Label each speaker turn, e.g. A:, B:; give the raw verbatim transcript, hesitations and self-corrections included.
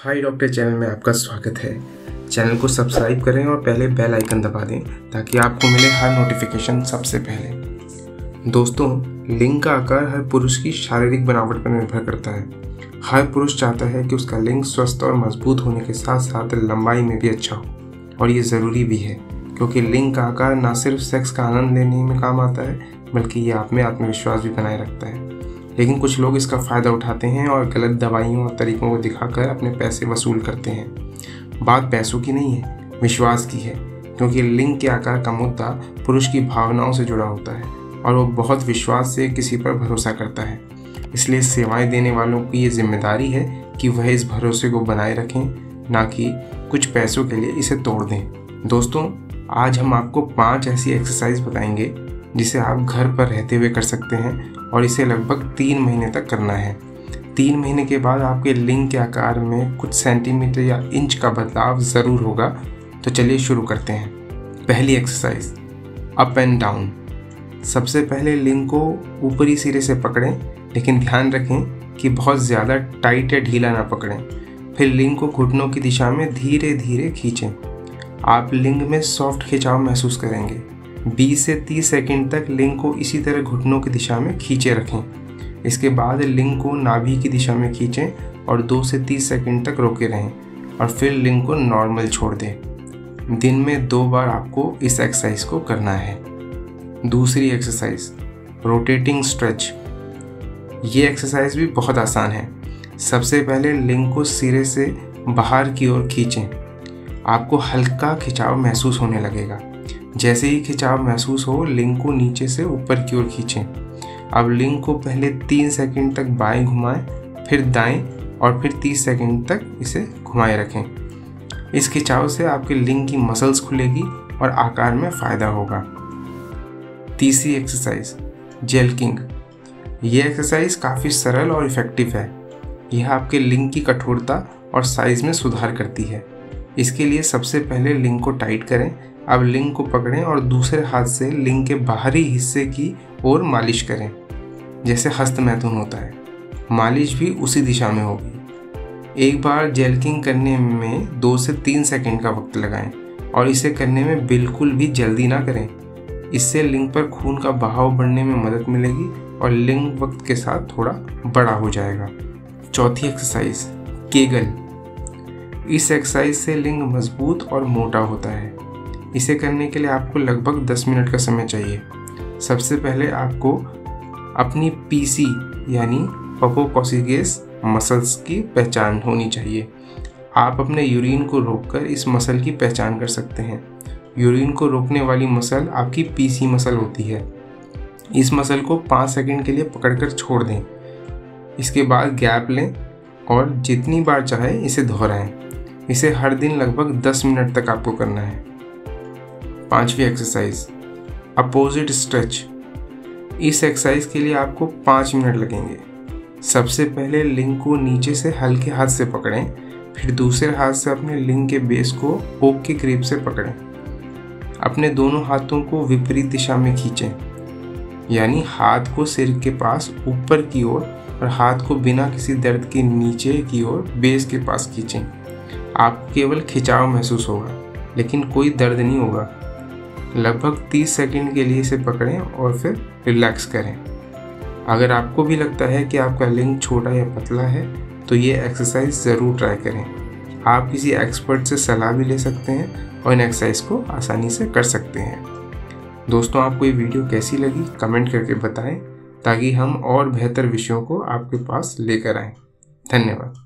A: हाय doctor channel में आपका स्वागत है। चैनल को सब्सक्राइब करें और पहले बेल आइकन दबा दें ताकि आपको मिले हर नोटिफिकेशन सबसे पहले। दोस्तों, लिंग का आकार हर पुरुष की शारीरिक बनावट पर निर्भर करता है। हर पुरुष चाहता है कि उसका लिंग स्वस्थ और मजबूत होने के साथ साथ लंबाई में भी अच्छा हो, और ये ज़रूरी भी है क्योंकि लिंग का आकार न सिर्फ सेक्स का आनंद लेने में काम आता है बल्कि ये आप में आत्मविश्वास भी बनाए रखता है। लेकिन कुछ लोग इसका फ़ायदा उठाते हैं और गलत दवाइयों और तरीकों को दिखाकर अपने पैसे वसूल करते हैं। बात पैसों की नहीं है, विश्वास की है, क्योंकि लिंग के आकार का मुद्दा पुरुष की भावनाओं से जुड़ा होता है और वो बहुत विश्वास से किसी पर भरोसा करता है। इसलिए सेवाएं देने वालों की ये जिम्मेदारी है कि वह इस भरोसे को बनाए रखें, ना कि कुछ पैसों के लिए इसे तोड़ दें। दोस्तों, आज हम आपको पाँच ऐसी एक्सरसाइज बताएंगे जिसे आप घर पर रहते हुए कर सकते हैं और इसे लगभग तीन महीने तक करना है। तीन महीने के बाद आपके लिंग के आकार में कुछ सेंटीमीटर या इंच का बदलाव ज़रूर होगा। तो चलिए शुरू करते हैं। पहली एक्सरसाइज, अप एंड डाउन। सबसे पहले लिंग को ऊपरी सिरे से पकड़ें, लेकिन ध्यान रखें कि बहुत ज़्यादा टाइट या ढीला ना पकड़ें। फिर लिंग को घुटनों की दिशा में धीरे धीरे खींचें। आप लिंग में सॉफ्ट खिंचाव महसूस करेंगे। बीस से तीस सेकंड तक लिंग को इसी तरह घुटनों की दिशा में खींचे रखें। इसके बाद लिंग को नाभि की दिशा में खींचें और दो से तीस सेकंड तक रोके रहें और फिर लिंग को नॉर्मल छोड़ दें। दिन में दो बार आपको इस एक्सरसाइज को करना है। दूसरी एक्सरसाइज, रोटेटिंग स्ट्रेच। ये एक्सरसाइज भी बहुत आसान है। सबसे पहले लिंग को सिरे से बाहर की ओर खींचें। आपको हल्का खिंचाव महसूस होने लगेगा। जैसे ही खिंचाव महसूस हो, लिंग को नीचे से ऊपर की ओर खींचें। अब लिंग को पहले तीन सेकंड तक बाएं घुमाएं, फिर दाएं और फिर तीस सेकंड तक इसे घुमाए रखें। इस खिंचाव से आपके लिंग की मसल्स खुलेगी और आकार में फ़ायदा होगा। तीसरी एक्सरसाइज, जेल्किंग। ये एक्सरसाइज काफ़ी सरल और इफ़ेक्टिव है। यह आपके लिंग की कठोरता और साइज़ में सुधार करती है। इसके लिए सबसे पहले लिंग को टाइट करें। अब लिंग को पकड़ें और दूसरे हाथ से लिंग के बाहरी हिस्से की ओर मालिश करें, जैसे हस्त मैथुन होता है। मालिश भी उसी दिशा में होगी। एक बार जेल्किंग करने में दो से तीन सेकंड का वक्त लगाएं और इसे करने में बिल्कुल भी जल्दी ना करें। इससे लिंग पर खून का बहाव बढ़ने में मदद मिलेगी और लिंग वक्त के साथ थोड़ा बड़ा हो जाएगा। चौथी एक्सरसाइज, केगल। इस एक्सरसाइज से लिंग मजबूत और मोटा होता है। इसे करने के लिए आपको लगभग दस मिनट का समय चाहिए। सबसे पहले आपको अपनी पीसी यानी पपोकोसिगेस मसल्स की पहचान होनी चाहिए। आप अपने यूरिन को रोककर इस मसल की पहचान कर सकते हैं। यूरिन को रोकने वाली मसल आपकी पीसी मसल होती है। इस मसल को पाँच सेकंड के लिए पकड़कर छोड़ दें। इसके बाद गैप लें और जितनी बार चाहे इसे दोहराएं। इसे हर दिन लगभग दस मिनट तक आपको करना है। पांचवी एक्सरसाइज, अपोजिट स्ट्रेच। इस एक्सरसाइज के लिए आपको पाँच मिनट लगेंगे। सबसे पहले लिंग को नीचे से हल्के हाथ से पकड़ें, फिर दूसरे हाथ से अपने लिंग के बेस को पोक के करीब से पकड़ें। अपने दोनों हाथों को विपरीत दिशा में खींचें, यानी हाथ को सिर के पास ऊपर की ओर और हाथ को बिना किसी दर्द के नीचे की ओर बेस के पास खींचें। आपको केवल खिंचाव महसूस होगा, लेकिन कोई दर्द नहीं होगा। लगभग तीस सेकंड के लिए इसे पकड़ें और फिर रिलैक्स करें। अगर आपको भी लगता है कि आपका लिंग छोटा या पतला है तो ये एक्सरसाइज ज़रूर ट्राई करें। आप किसी एक्सपर्ट से सलाह भी ले सकते हैं और इन एक्सरसाइज को आसानी से कर सकते हैं। दोस्तों, आपको ये वीडियो कैसी लगी कमेंट करके बताएं ताकि हम और बेहतर विषयों को आपके पास लेकर आएँ। धन्यवाद।